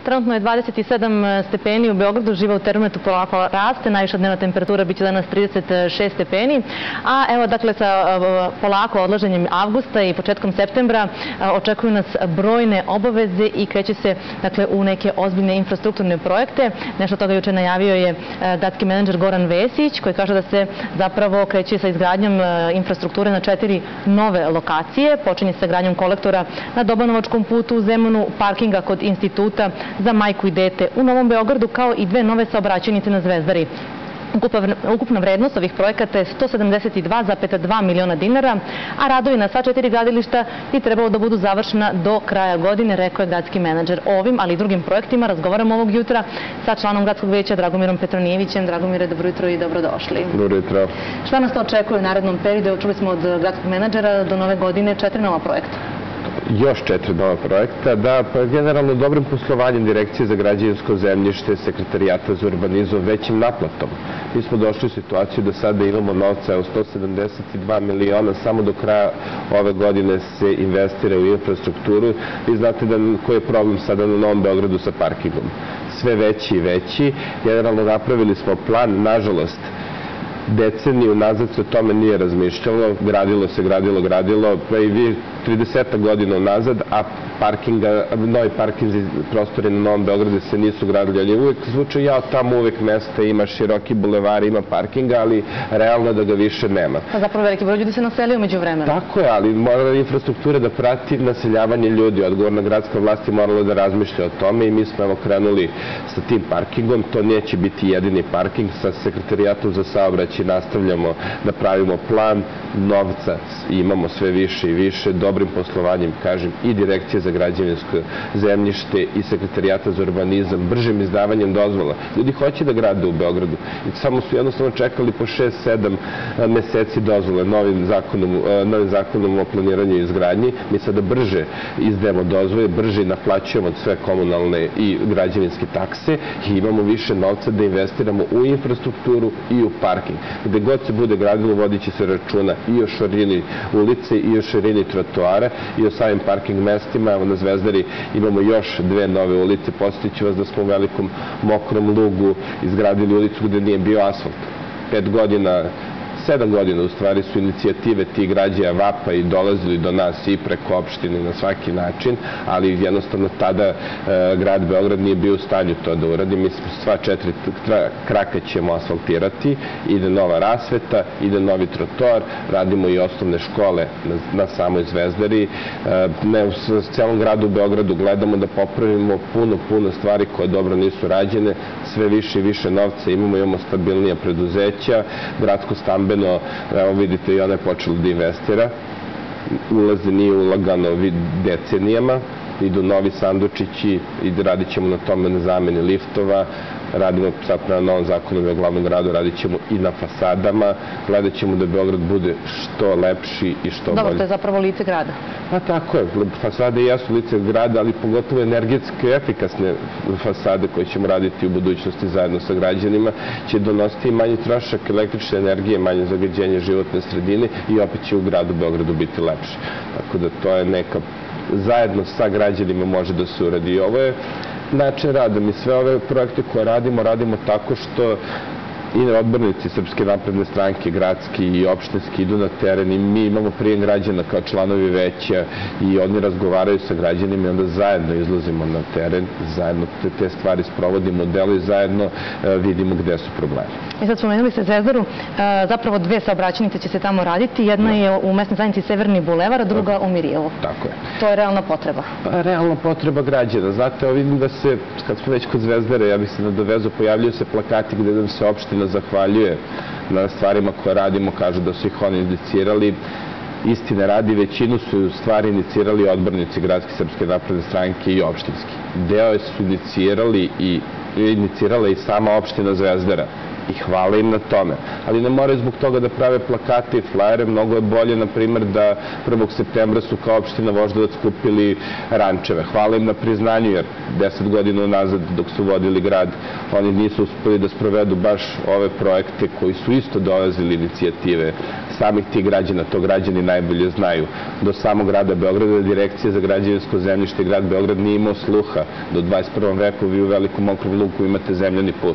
trenutno je 27 stepeni u Beogradu, živa u termometru polako raste, najviša dnevna temperatura biće danas 36 stepeni, a evo dakle sa polako odlaženjem avgusta i početkom septembra očekuju nas brojne obaveze i kreće se dakle u neke ozbiljne infrastrukturne projekte. Nešto toga juče najavio je gradski menadžer Goran Vesić, koji kaže da se zapravo kreće sa izgradnjom infrastrukture na 4 nove lokacije. Počinje sa gradnjom kolektora na Dobanovačkom putu u Zemunu, parkinga kod Instituta za majku i dete u Novom Beogradu, kao i 2 nove saobraćajnice na Zvezdari. Ukupna vrednost ovih projekata je 172,2 miliona dinara, a radovi na sva 4 gradilišta bi trebalo da budu završena do kraja godine, rekao je gradski menadžer. O ovim, ali i drugim projektima razgovaramo ovog jutra sa članom gradskog veća Dragomirom Petronijevićem. Dragomire, dobro jutro i dobrodošli. Dobro jutro. Šta nas to očekuje u narednom periodu? Čuli smo od gradskog menadžera do nove godine 4 nova projekta. Još 4 nova projekta, da, pa generalno dobrim poslovanjem Direkcije za građevinsko zemljište, Sekretarijata za urbanizam, većim naplatom. Mi smo došli u situaciju da sada imamo novca od 172 miliona, samo do kraja ove godine se investira u infrastrukturu. Vi znate koji je problem sada na Novom Beogradu sa parkingom. Sve veći i veći. Generalno napravili smo plan, nažalost, deceniju nazad se o tome nije razmišljalo, gradilo se, gradilo, pa i vi 30 godina nazad, a novi parkinzi prostori na Novom Beogradu se nisu gradili. Ali uvek zvuče, tamo uvek mesta ima, široki bulevari, ima parkinga, ali realno da ga više nema. Pa zapravo veliki broj ljudi se naselio među vremenu. Tako je, ali mora infrastruktura da prati naseljavanje ljudi. Odgovorna gradska vlast je morala da razmišlja o tome i mi smo evo krenuli sa tim parkingom. To neće biti jedini parking. Sa Sekretarijatom za saobraćaj nastavljamo da pravimo plan. Novca imamo sve više i više. Dobrim poslovanjem, kažem, i Direkcije za građevinsko zemljište i Sekretarijata za urbanizam, bržim izdavanjem dozvola. Ljudi hoće da grade u Beogradu i samo su jednostavno čekali po 6-7 meseci dozvole novim zakonom o planiranju i izgradnji. Mi sada brže izdajemo dozvole, brže naplaćujemo sve komunalne i građevinske takse i imamo više novca da investiramo u infrastrukturu i u parking. Gde god se bude gradilo, vodit će se računa i o širini ulice i o širini trotoara i o samim parking mestima. Evo na Zvezdari imamo još 2 nove ulice. Podsjetit ću vas da smo u Velikom Mokrom Lugu izgradili ulicu gde nije bio asfalt. 7 godina u stvari su inicijative tih građana vapa i dolazili do nas i preko opštine na svaki način, ali jednostavno tada grad Beograd nije bio u stanju to da uradi. Mi sva 4 kraka ćemo asfaltirati, ide nova rasveta, ide novi trotoar, radimo i osnovne škole na samoj Zvezdari. U celom gradu Beogradu gledamo da popravimo puno stvari koje dobro nisu rađene, sve više i više novca imamo stabilnija preduzeća, gradsko stambeno, evo vidite i ona je počela da investira, ulaze nije ulagano decenijama, idu novi sandučići i radit ćemo na tome na zameni liftova, radimo sad na novom zakonu o glavnom gradu, radit ćemo i na fasadama, gledat ćemo da Beograd bude što lepši i što bolji. Dobro, to je zapravo lice grada. Pa tako je, fasade jesu lice grada, ali pogotovo energetske efikasne fasade koje ćemo raditi u budućnosti zajedno sa građanima će donositi manji trošak električne energije, manje zagađenje životne sredine i opet će u gradu Beogradu biti lepše. Tako da to je neka zajedno sa građanima može da se uradi. I ovo je način rada. Mi sve ove projekte koje radimo tako što i odbornici Srpske napredne stranke, gradski i opštinski idu na teren i mi imamo prijem građana kao članovi veća i oni razgovaraju sa građanima i onda zajedno izlazimo na teren, zajedno te stvari sprovodimo, delo i zajedno vidimo gde su problemi. I sad spomenuli ste Zvezdaru, zapravo 2 saobraćajnice će se tamo raditi, jedna je u mesnoj zajednici Severni bulevar, a druga u Mirijevu. Tako je. To je realna potreba. Pa realna potreba građana. Znate, vidim da se, kad smo već kod Zvezdare, ja bih se nadovezao, pojavljuju se plakati gde nam se opština zahvaljuje na stvarima koje radimo, kažu da su ih oni inicirali. Istine radi, većinu su stvari inicirali odbornici gradske Srpske napredne stranke i opštinski. Deo su inicirala i sama opština Zvezdara. i hvala im na tome. Ali ne moraju zbog toga da prave plakate i flajere, mnogo je bolje, na primjer, da 1. septembra su kao opština Voždovac kupili rančeve. Hvala im na priznanju, jer 10 godina unazad dok su vodili grad, oni nisu uspeli da sprovedu baš ove projekte koji su isto dolazili inicijative samih tih građana, to građani najbolje znaju. Do samog grada Beograda, Direkcija za građevinsko zemljište i grad Beograd nije imao sluha. Do 21. veku vi u Velikom Mokrom Luku imate zemljani put.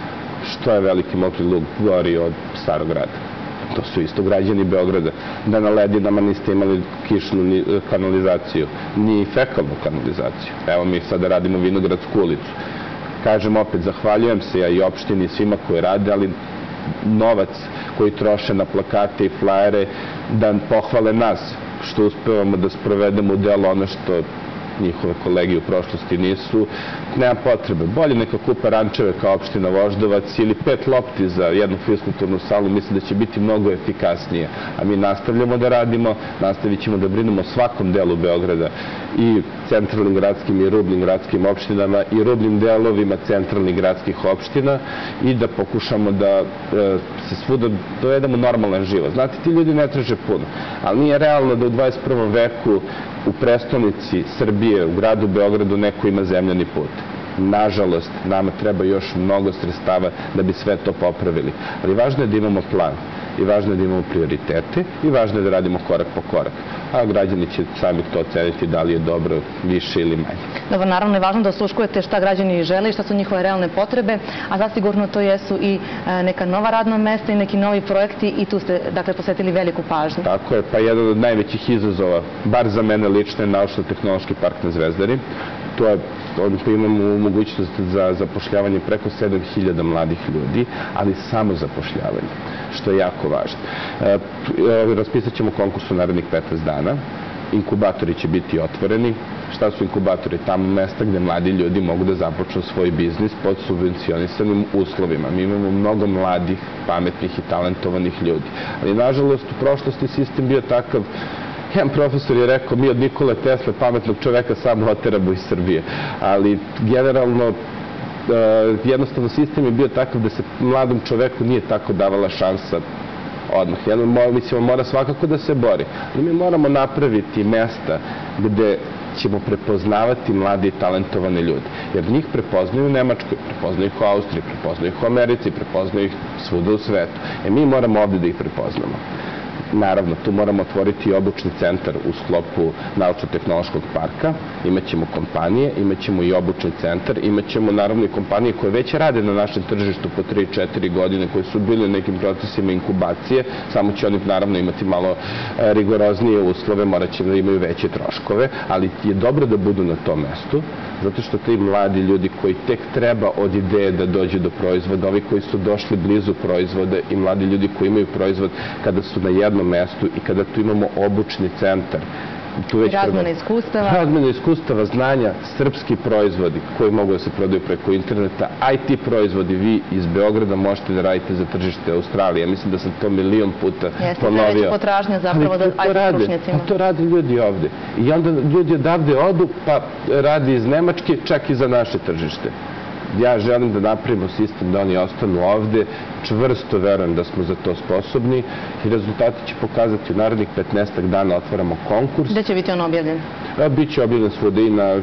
Što je Veliki Mokri Luk gori od Starog grada? To su isto građani Beograda. Da na Ledinama niste imali kišnu kanalizaciju, ni fekalnu kanalizaciju. Evo mi sada radimo Vinogradsku ulicu. Kažem opet, zahvaljujem se ja i opštini i svima koji rade, ali novac koji troše na plakate i flajere da pohvale nas što uspevamo da sprovedemo u delo ono što njihove kolege u prošlosti nisu, nema potrebe. Bolje neka kupa rančeve kao opština Voždovac ili 5 lopti za jednu fiskulturnu salu, mislim da će biti mnogo efikasnije. A mi nastavljamo da radimo, nastavit ćemo da brinemo o svakom delu Beograda i centralnim gradskim i rubnim gradskim opštinama i rubnim delovima centralnih gradskih opština i da pokušamo da se svuda dovedemo normalan život. Znate, ti ljudi ne traže puno, ali nije realno da u 21. veku u prestonici Srbije, u gradu Beogradu, neko ima zemljani put. Nažalost, nama treba još mnogo sredstava da bi sve to popravili. Ali važno je da imamo plan i važno je da imamo prioritete i važno je da radimo korak po korak. A građani će sami to oceniti da li je dobro, više ili manje. Dobro, naravno je važno da osluškujete šta građani žele i šta su njihove realne potrebe, a zasigurno to jesu i neka nova radna mesta i neki novi projekti i tu ste, dakle, posvetili veliku pažnju. Tako je, pa jedan od najvećih izazova, bar za mene lično, je Naučno-tehnološki park na Zvezdari. To je, imamo mogućnost za zapošljavanje preko 7000 mladih ljudi, ali samo zapošljavanje, što je jako važno. Raspisat ćemo konkurs u narednih 15 dana. Inkubatori će biti otvoreni. Šta su inkubatori? Tamo mesta gde mladi ljudi mogu da započnu svoj biznis pod subvencionisanim uslovima. Mi imamo mnogo mladih, pametnih i talentovanih ljudi. Ali, nažalost, u prošlosti sistem bio takav. Jedan profesor je rekao, mi od Nikole Tesle, pametnog čoveka, samo oteramo iz Srbije. Ali, generalno, jednostavno sistem je bio takav da se mladom čoveku nije tako davala šansa odmah. Mislimo, mora svakako da se bori. Ali mi moramo napraviti mesta gde ćemo prepoznavati mlade i talentovane ljude. Jer njih prepoznaju u Nemačkoj, prepoznaju ih u Austriji, prepoznaju ih u Americi, prepoznaju ih svuda u svetu. Mi moramo ovde da ih prepoznamo. Naravno, tu moramo otvoriti i obučni centar u sklopu Naučno-tehnološkog parka. Imaćemo kompanije, imaćemo i obučni centar, imaćemo naravno i kompanije koje već rade na našem tržištu po 3-4 godine, koje su bili u nekim procesima inkubacije, samo će oni naravno imati malo rigoroznije uslove, morat će da imaju veće troškove, ali je dobro da budu na tom mestu, zato što ti mladi ljudi koji tek treba od ideje da dođu do proizvoda, ovi koji su došli blizu proizvoda i mladi ljudi koji imaju proizvod kada su na jednom mestu i kada tu imamo obučni centar. Razmena iskustava. Razmena iskustava, znanja, srpski proizvodi koji mogu da se prodaju preko interneta, IT proizvodi, vi iz Beograda možete da radite za tržište Australije. Mislim da sam to milion puta ponovio. Jeste, sve već potražnja zapravo da IT stručnjacima. To rade ljudi ovde. I onda ljudi odavde odu, pa radi iz Nemačke, čak i za naše tržište. Ja želim da napravimo sistem da oni ostanu ovde, čvrsto verujem da smo za to sposobni i rezultati će pokazati u narednih 15 dana otvaramo konkurs. Gde će biti on objavljen? Biće objavljen svuda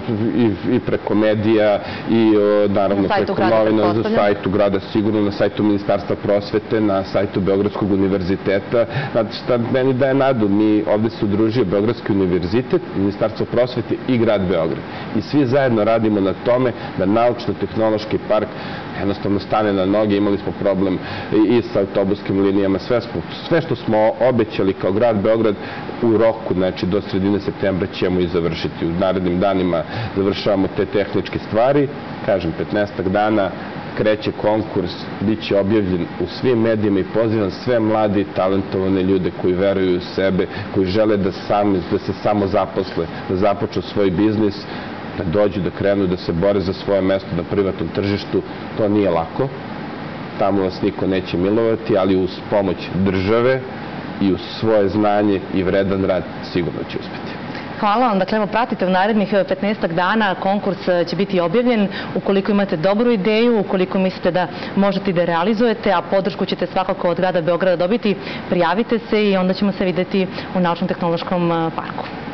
i preko medija i naravno preko novina, na sajtu grada sigurno, na sajtu Ministarstva prosvete, na sajtu Beogradskog univerziteta. Znate šta meni daje nadu, mi ovde se udružio Beogradski univerzitet, Ministarstvo prosvete i grad Beograd. I svi zajedno radimo na tome da Naučno-tehnološki park jednostavno stane na noge. Imali smo problem i sa autobuskim linijama, sve što smo obećali kao grad Beograd u roku, znači do sredine septembra ćemo i završiti. U narednim danima završavamo te tehničke stvari, kažem 15 dana kreće konkurs, bit će objavljen u svim medijima i pozivam sve mlade i talentovane ljude koji veruju u sebe, koji žele da se samo zaposle, da započnu svoj biznis, da dođu, da krenu, da se bore za svoje mesto na privatnom tržištu. To nije lako, tamo vas niko neće milovati, ali uz pomoć države i uz svoje znanje i vredan rad sigurno će uspeti. Hvala vam. Dakle, evo, pratite u narednih 15 dana. Konkurs će biti objavljen. Ukoliko imate dobru ideju, ukoliko mislite da možete i da realizujete, a podršku ćete svakako od grada Beograda dobiti, prijavite se i onda ćemo se videti u Naučno-tehnološkom parku.